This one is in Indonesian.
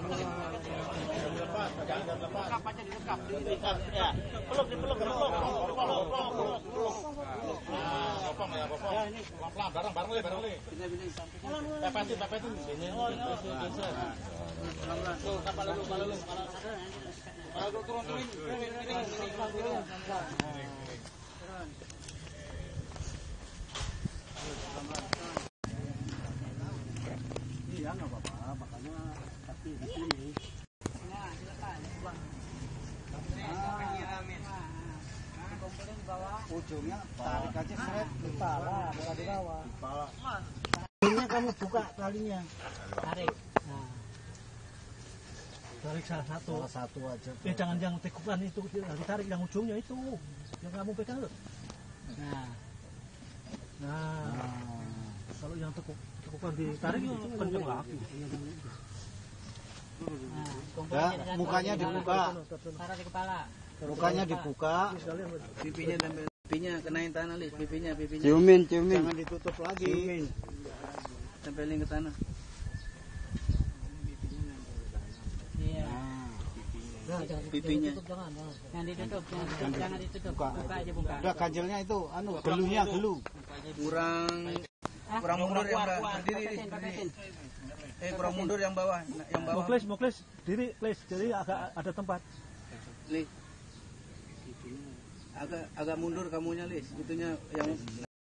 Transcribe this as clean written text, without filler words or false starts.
Jangan lepas. Lekap aja dilekap. Ya. Peluk. Popong ya, popong. Ya, ini pelan-pelan bareng le. Pepetin. Ini. Tuh, kapal lu. Kalau turun. Iya nggak apa-apa, makanya tapi di sini. Ujungnya tarik aja seret di pala, bukan di bawah. Talinya kamu buka talinya. Tarik. Nah, Tarik salah satu aja. jangan yang tekukan itu, ditarik yang ujungnya itu, yang kamu pegang loh. Nah, kalau yang tekukan ditarik itu kenceng lagi. Ya, mukanya dibuka. Taruh di kepala. Mukanya dibuka. Pipinya kenain tanah, Lis. Pipinya. Ciumin. Jangan ditutup lagi. Tempelin ke tanah. Iya. Pipinya. Jangan ditutup. Jangan ditutup. Buka aja. Udah ganjelnya itu, gelunya gelu. Kurang mundur yang berdiri. Kurang mundur yang bawah. Mau kles, diri kles, jadi agak ada tempat. Lis. Agak mundur kamunya, Lis. Itunya yang